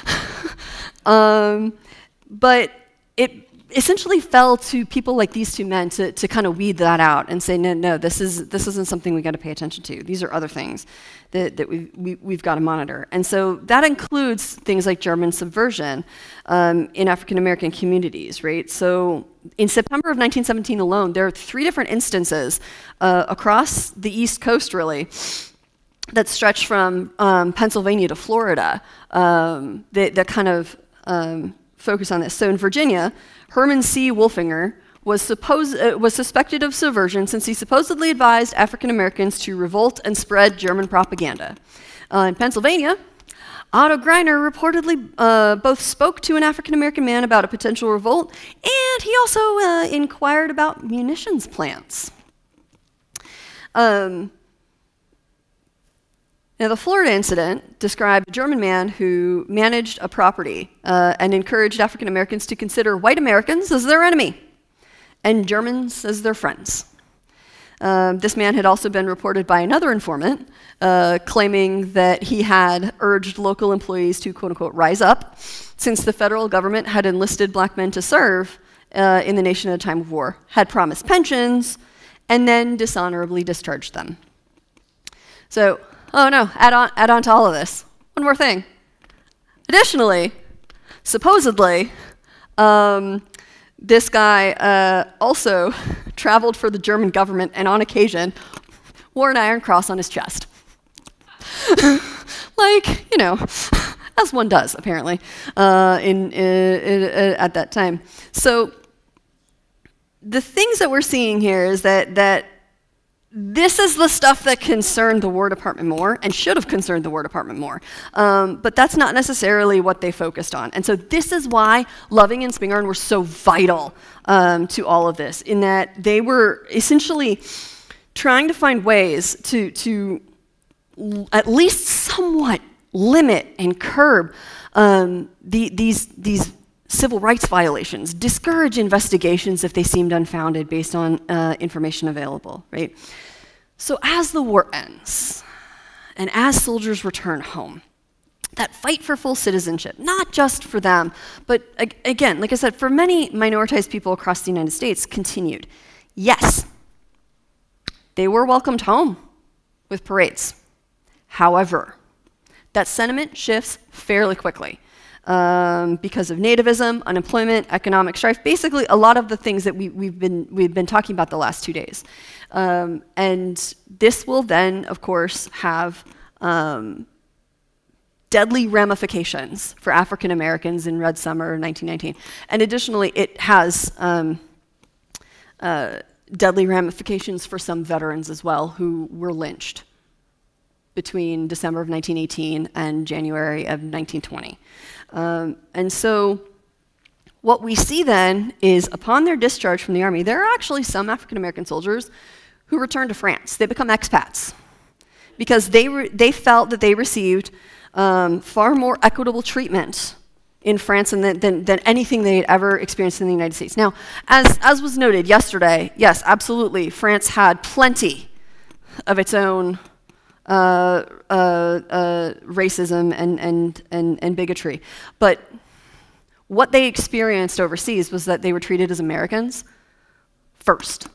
[SPEAKER 2] But it essentially fell to people like these two men to kind of weed that out and say, no, this isn't something we got to pay attention to. These are other things that we've got to monitor. And so that includes things like German subversion in African American communities, right? So in September of 1917 alone, there are 3 different instances across the East Coast, really, that stretch from Pennsylvania to Florida that kind of focus on this. So in Virginia, Herman C. Wolfinger was suspected of subversion since he supposedly advised African Americans to revolt and spread German propaganda. In Pennsylvania, Otto Greiner reportedly both spoke to an African American man about a potential revolt, and he also inquired about munitions plants. Now, the Florida incident described a German man who managed a property and encouraged African Americans to consider white Americans as their enemy and Germans as their friends. This man had also been reported by another informant claiming that he had urged local employees to, quote unquote, rise up since the federal government had enlisted black men to serve in the nation at a time of war, had promised pensions, and then dishonorably discharged them. So, oh no, add on to all of this. One more thing. Additionally, supposedly, this guy also traveled for the German government and on occasion wore an iron cross on his chest. Like, you know, as one does, apparently, at that time. So the things that we're seeing here is that this is the stuff that concerned the War Department more and should have concerned the War Department more. But that's not necessarily what they focused on. And so this is why Loving and Spingarn were so vital to all of this, in that they were essentially trying to find ways to at least somewhat limit and curb these civil rights violations, discourage investigations if they seemed unfounded based on information available, right? So as the war ends, and as soldiers return home, that fight for full citizenship, not just for them, but again, like I said, for many minoritized people across the United States, continued. Yes, they were welcomed home with parades. However, that sentiment shifts fairly quickly. Because of nativism, unemployment, economic strife, basically a lot of the things that we've been talking about the last 2 days. And this will then, of course, have deadly ramifications for African Americans in Red Summer 1919. And additionally, it has deadly ramifications for some veterans as well who were lynched between December of 1918 and January of 1920. And so what we see then is upon their discharge from the army, there are actually some African American soldiers who return to France. They become expats because they felt that they received far more equitable treatment in France than anything they had ever experienced in the United States. Now, as was noted yesterday, yes, absolutely, France had plenty of its own racism and bigotry. But what they experienced overseas was that they were treated as Americans first,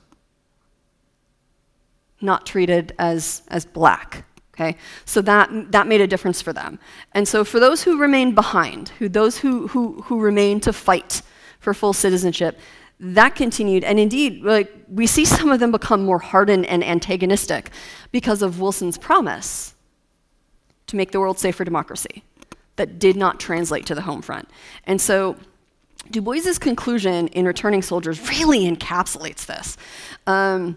[SPEAKER 2] not treated as black. Okay? So that made a difference for them. And so for those who remained behind, those who remained to fight for full citizenship, that continued, and indeed, like, we see some of them become more hardened and antagonistic because of Wilson's promise to make the world safe for democracy that did not translate to the home front. And so Du Bois's conclusion in Returning Soldiers really encapsulates this and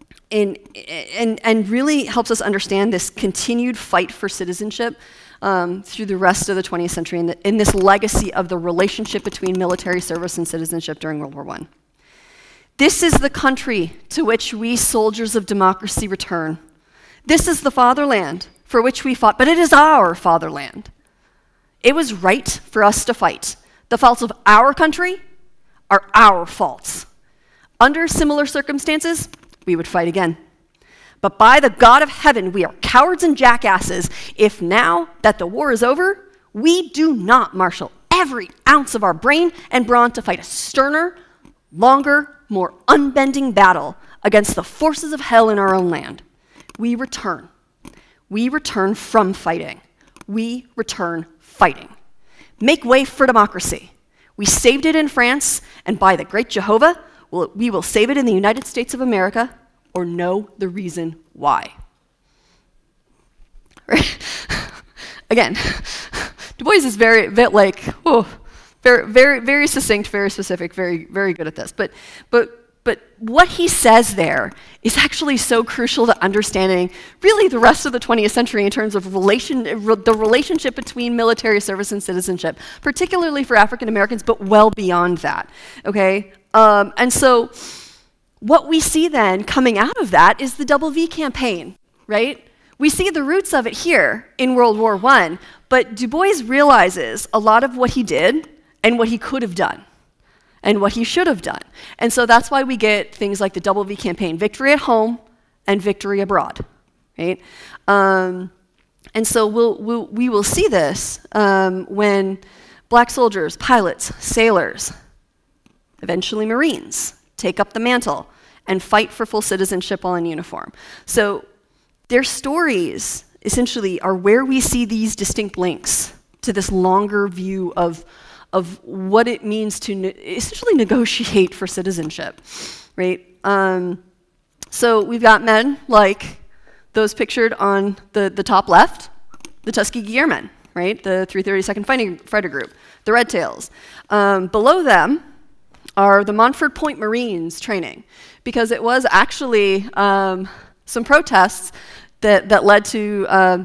[SPEAKER 2] really helps us understand this continued fight for citizenship through the rest of the 20th century in this legacy of the relationship between military service and citizenship during World War I. This is the country to which we soldiers of democracy return. This is the fatherland for which we fought, but it is our fatherland. It was right for us to fight. The faults of our country are our faults. Under similar circumstances, we would fight again. But by the God of heaven, we are cowards and jackasses if now that the war is over, we do not marshal every ounce of our brain and brawn to fight a sterner, longer, more unbending battle against the forces of hell in our own land. We return. We return from fighting. We return fighting. Make way for democracy. We saved it in France, and by the great Jehovah, we will save it in the United States of America, or know the reason why. Right? Again, Du Bois is very very succinct, very specific, very good at this. But what he says there is actually so crucial to understanding really the rest of the 20th century in terms of the relationship between military service and citizenship, particularly for African Americans, but well beyond that, okay? And so what we see then coming out of that is the WW campaign, right? We see the roots of it here in World War I, but Du Bois realizes a lot of what he did and what he could have done and what he should have done. And so that's why we get things like the WW campaign, victory at home and victory abroad, right? And so we will see this when black soldiers, pilots, sailors, eventually Marines, take up the mantle and fight for full citizenship while in uniform. So their stories essentially are where we see these distinct links to this longer view of what it means to essentially negotiate for citizenship, right? So we've got men like those pictured on the top left, the Tuskegee Airmen, right? The 332nd Fighter Group, the Red Tails. Below them are the Montford Point Marines training, because it was actually some protests that led to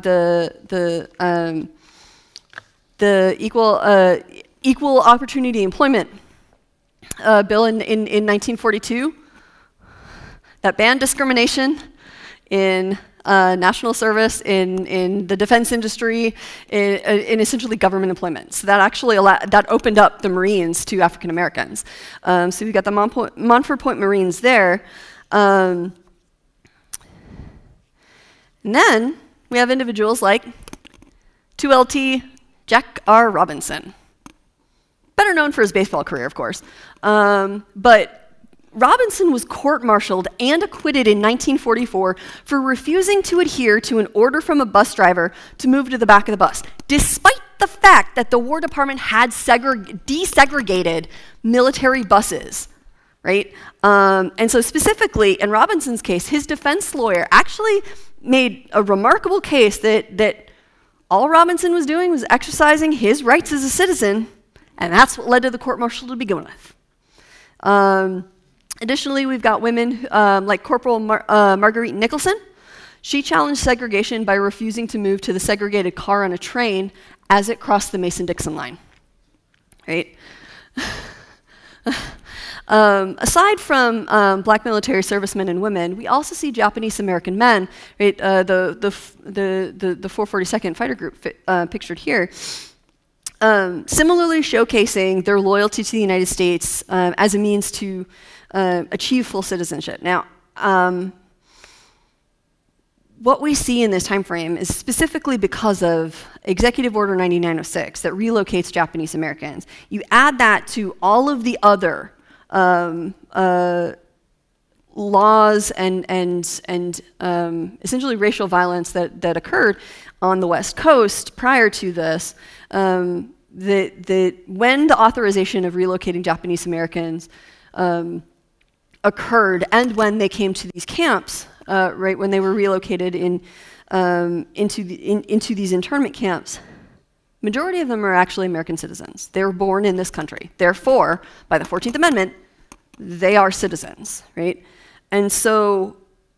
[SPEAKER 2] the Equal Opportunity Employment Bill in 1942 that banned discrimination in national service, in the defense industry, in essentially government employment. So that actually that opened up the Marines to African Americans. So we've got the Montford Point Marines there. And then we have individuals like 2LT Jack R. Robinson, better known for his baseball career, of course. But Robinson was court-martialed and acquitted in 1944 for refusing to adhere to an order from a bus driver to move to the back of the bus, despite the fact that the War Department had desegregated military buses, right? And so specifically, in Robinson's case, his defense lawyer actually made a remarkable case that all Robinson was doing was exercising his rights as a citizen, and that's what led to the court-martial to begin with. Additionally, we've got women like Corporal Marguerite Nicholson. She challenged segregation by refusing to move to the segregated car on a train as it crossed the Mason-Dixon line, right? Aside from black military servicemen and women, we also see Japanese American men, right? The 442nd Fighter Group pictured here, similarly showcasing their loyalty to the United States as a means to achieve full citizenship. Now, what we see in this time frame is specifically because of Executive Order 9906 that relocates Japanese Americans. You add that to all of the other laws and essentially racial violence that occurred on the West Coast prior to this, when the authorization of relocating Japanese Americans occurred, and when they came to these camps, right, when they were relocated into these internment camps, majority of them are actually American citizens. They were born in this country. Therefore, by the 14th Amendment, they are citizens, right? And so,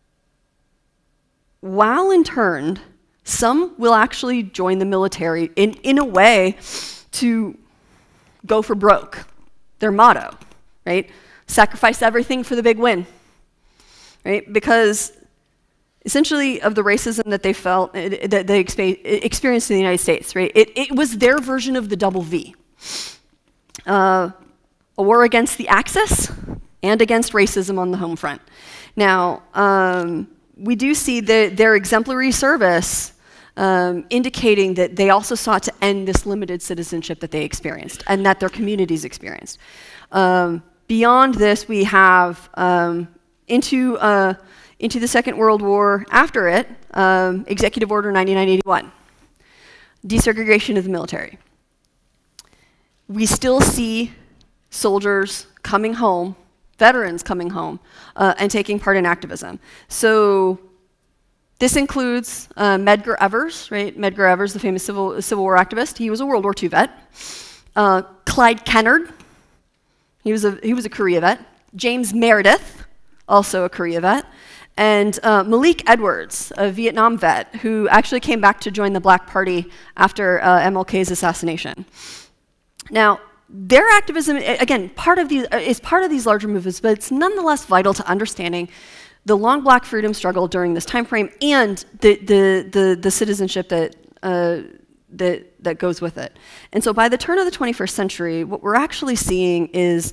[SPEAKER 2] while interned, some will actually join the military in a way to go for broke, their motto, right? Sacrifice everything for the big win, right? Because essentially of the racism that they felt, that they experienced in the United States, right? It was their version of the double V. A war against the Axis and against racism on the home front. Now, we do see their exemplary service indicating that they also sought to end this limited citizenship that they experienced and that their communities experienced. Beyond this, we have into the Second World War after it, Executive Order 9981, desegregation of the military. We still see soldiers coming home, veterans coming home, and taking part in activism. So this includes Medgar Evers, right? Medgar Evers, the famous Civil War activist. He was a World War II vet. Clyde Kennard, he was a Korea vet. James Meredith, also a Korea vet. And Malik Edwards, a Vietnam vet, who actually came back to join the Black Party after MLK's assassination. Now, their activism, again, is part of these larger movements, but it's nonetheless vital to understanding the long Black freedom struggle during this time frame and the citizenship that goes with it. And so by the turn of the 21st century, what we're actually seeing is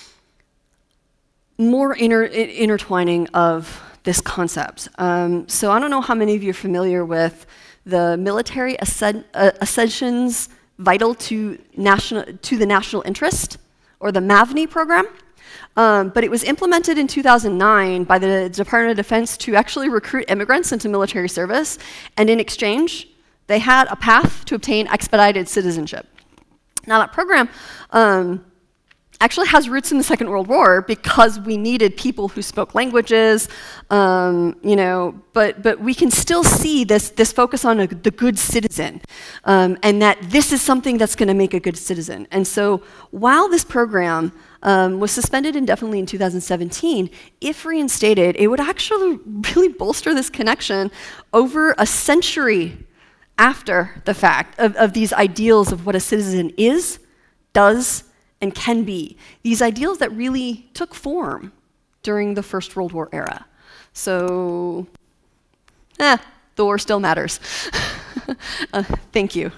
[SPEAKER 2] more intertwining of this concept. So I don't know how many of you are familiar with the military accessions vital to the national interest, or the MAVNI program. But it was implemented in 2009 by the Department of Defense to actually recruit immigrants into military service, and in exchange, they had a path to obtain expedited citizenship. Now that program actually has roots in the Second World War because we needed people who spoke languages, but we can still see this focus on the good citizen, and that this is something that's going to make a good citizen. And so while this program was suspended indefinitely in 2017, if reinstated, it would actually really bolster this connection over a century after the fact of these ideals of what a citizen is, does, and can be. These ideals that really took form during the First World War era. So, the war still matters. Thank you.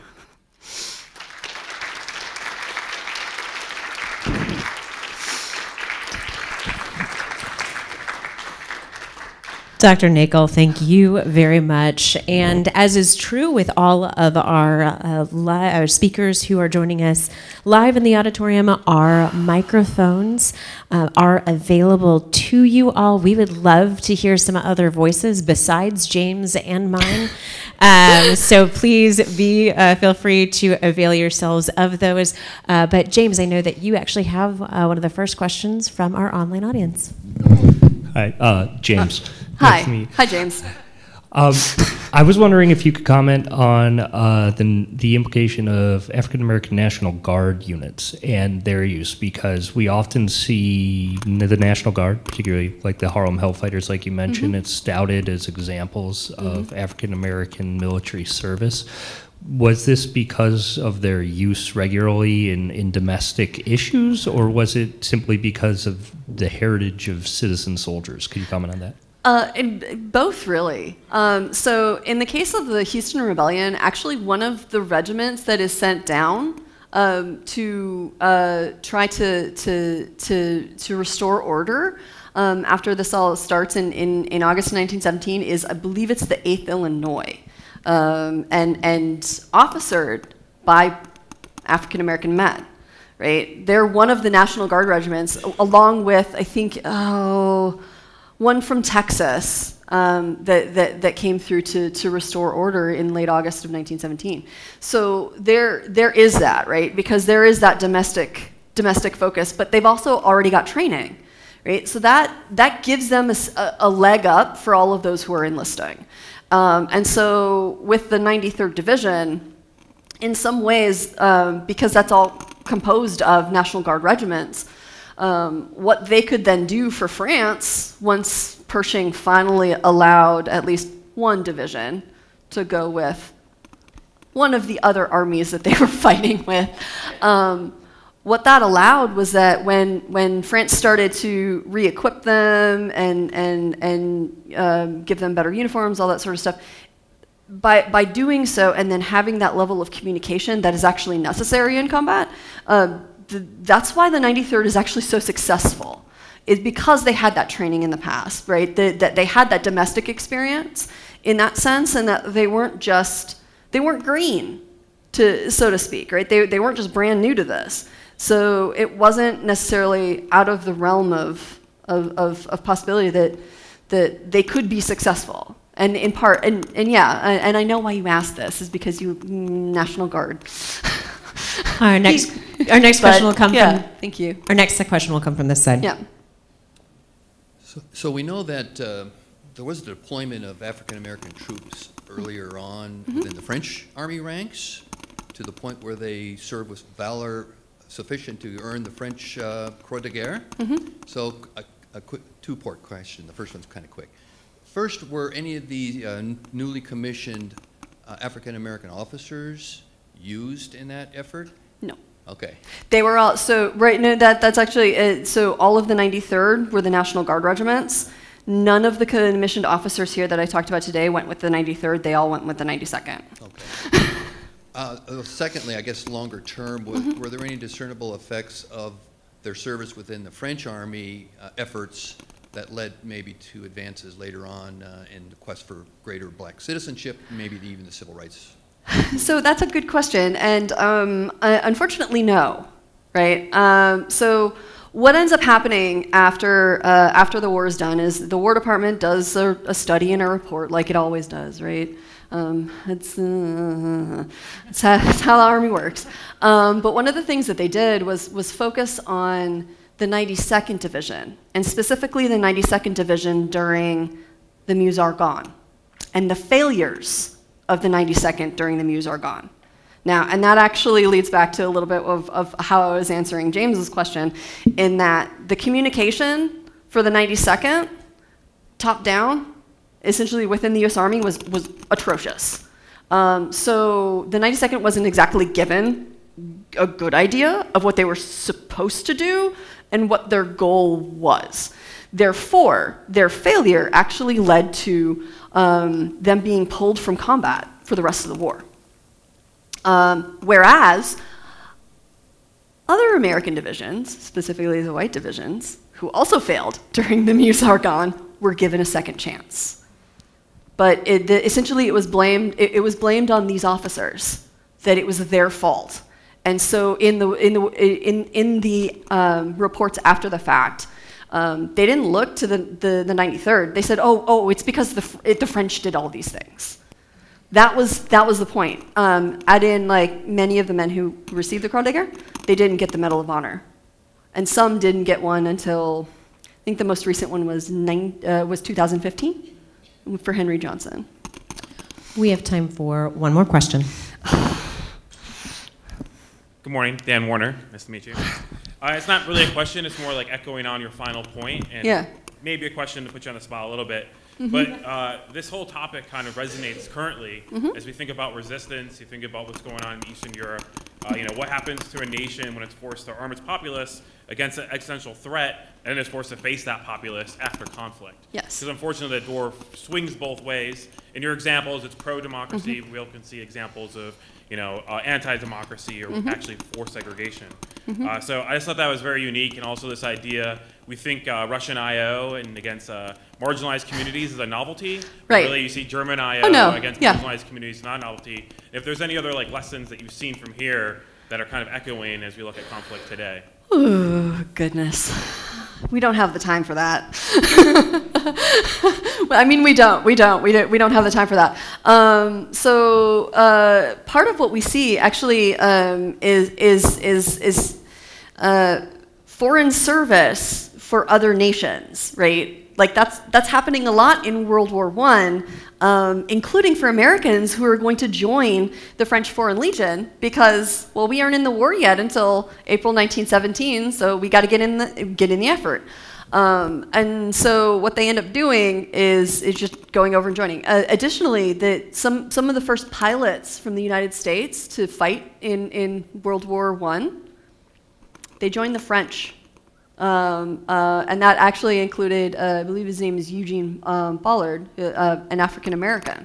[SPEAKER 3] Dr. Nagel, thank you very much. And as is true with all of our speakers who are joining us live in the auditorium, our microphones are available to you all. We would love to hear some other voices besides James and mine. So please feel free to avail yourselves of those. But James, I know that you actually have one of the first questions from our online audience.
[SPEAKER 1] Hi, James.
[SPEAKER 2] Hi.
[SPEAKER 1] Nice
[SPEAKER 2] Hi, James.
[SPEAKER 1] I was wondering if you could comment on the implication of African American National Guard units and their use, because we often see the National Guard, particularly like the Harlem Hellfighters, like you mentioned, it's touted as examples of African American military service. Was this because of their use regularly in domestic issues, or was it simply because of the heritage of citizen soldiers? Could you comment on that?
[SPEAKER 2] Both, really. So in the case of the Houston Rebellion, actually one of the regiments that is sent down to try to restore order after this all starts in August 1917 is, I believe it's the 8th Illinois, and officered by African-American men. Right? They're one of the National Guard regiments, along with, I think, one from Texas that came through to restore order in late August of 1917. So there is that, right? Because there is that domestic focus, but they've also already got training, right? So that gives them a leg up for all of those who are enlisting. And so with the 93rd Division, in some ways, because that's all composed of National Guard regiments, what they could then do for France, once Pershing finally allowed at least one division to go with one of the other armies that they were fighting with, what that allowed was that when France started to re-equip them and give them better uniforms, all that sort of stuff, by doing so and then having that level of communication that is actually necessary in combat, that's why the 93rd is actually so successful, is because they had that training in the past, right? That they had that domestic experience in that sense, and that they weren't green, so to speak, right? They weren't just brand new to this. So it wasn't necessarily out of the realm of possibility that they could be successful. And in part, and I know why you asked this, is because you, National Guard.
[SPEAKER 3] Our next question will come from.
[SPEAKER 2] Thank you.
[SPEAKER 3] Our next question will come from this side.
[SPEAKER 2] Yeah.
[SPEAKER 4] So we know that there was a deployment of African American troops earlier on within the French Army ranks to the point where they served with valor sufficient to earn the French Croix de Guerre. So a quick two-part question. The first one's kind of quick. First, were any of the newly commissioned African-American officers used in that effort?
[SPEAKER 2] No.
[SPEAKER 4] Okay.
[SPEAKER 2] They were all, so right, no, that's actually, so all of the 93rd were the National Guard regiments. None of the commissioned officers here that I talked about today went with the 93rd, they all went with the 92nd.
[SPEAKER 4] Okay. Secondly, I guess longer term, were there any discernible effects of their service within the French Army efforts that led maybe to advances later on in the quest for greater black citizenship, maybe even the civil rights?
[SPEAKER 2] So that's a good question, and unfortunately, no, right? So what ends up happening after the war is done is the War Department does a study and a report, like it always does, right? It's how the Army works. But one of the things that they did was focus on the 92nd Division, and specifically the 92nd Division during the Meuse-Argonne, and the failures of the 92nd during the Meuse-Argonne. Now, and that actually leads back to a little bit of how I was answering James's question, in that the communication for the 92nd, top down, essentially within the US Army was atrocious. So the 92nd wasn't exactly given a good idea of what they were supposed to do and what their goal was. Therefore, their failure actually led to them being pulled from combat for the rest of the war. Whereas other American divisions, specifically the white divisions, who also failed during the Meuse-Argonne, were given a second chance. But essentially it was blamed on these officers, that it was their fault. And so in the reports after the fact, they didn't look to the 93rd. They said, oh, it's because the French did all these things. That was the point. Add in, like, many of the men who received the Croix de Guerre, they didn't get the Medal of Honor, and some didn't get one until, I think the most recent one was 2015 for Henry Johnson.
[SPEAKER 3] We have time for one more question.
[SPEAKER 5] Good morning, Dan Warner. Nice to meet you. It's not really a question, it's more like echoing on your final point, and maybe a question to put you on the spot a little bit. But this whole topic kind of resonates currently as we think about resistance, you think about what's going on in Eastern Europe. You know, what happens to a nation when it's forced to arm its populace against an existential threat and is forced to face that populace after conflict?
[SPEAKER 2] Yes.
[SPEAKER 5] Because unfortunately the door swings both ways. In your examples, it's pro-democracy. We all can see examples of, you know, anti-democracy or actually forced segregation. So I just thought that was very unique, and also this idea, we think Russian I.O. and against marginalized communities is a novelty.
[SPEAKER 2] Right.
[SPEAKER 5] Really, you see German I.O. against marginalized communities, not a novelty. If there's any other like lessons that you've seen from here that are kind of echoing as we look at conflict today.
[SPEAKER 2] Oh, goodness. We don't have the time for that. Well, I mean, we don't have the time for that. So part of what we see actually is foreign service for other nations, right? Like that's happening a lot in World War I, including for Americans who are going to join the French Foreign Legion because, well, we aren't in the war yet until April 1917, so we got to get in the effort. And so what they end up doing is just going over and joining. Additionally, some of the first pilots from the United States to fight in World War I, they joined the French. And that actually included, I believe his name is Eugene Ballard, an African American,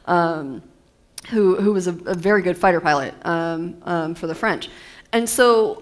[SPEAKER 2] who was a very good fighter pilot for the French. And so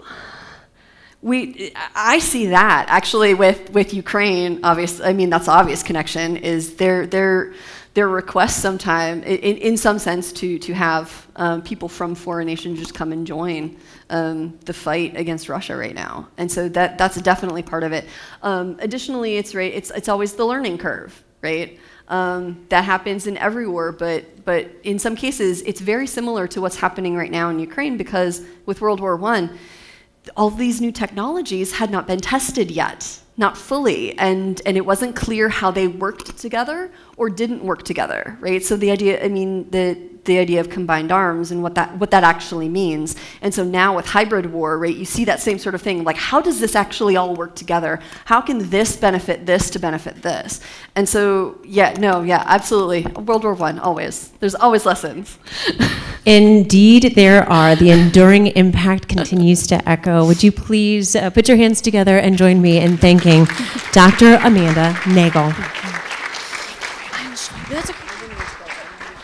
[SPEAKER 2] I see that actually with Ukraine. Obviously, I mean that's the obvious connection is their request sometime in some sense to have people from foreign nations just come and join the fight against Russia right now, and so that's definitely part of it. Additionally, it's always the learning curve, right? That happens in every war, but in some cases it's very similar to what's happening right now in Ukraine because with World War I, all these new technologies had not been tested yet, not fully, and it wasn't clear how they worked together or didn't work together, right? So the idea, I mean, the idea of combined arms and what that actually means. And so now with hybrid war, right, you see that same sort of thing, like how does this actually all work together? How can this benefit this to benefit this? And so, yeah, absolutely. World War I, always. There's always lessons.
[SPEAKER 3] Indeed, there are. The enduring impact continues to echo. Would you please put your hands together and join me in thanking Dr. Amanda Nagel.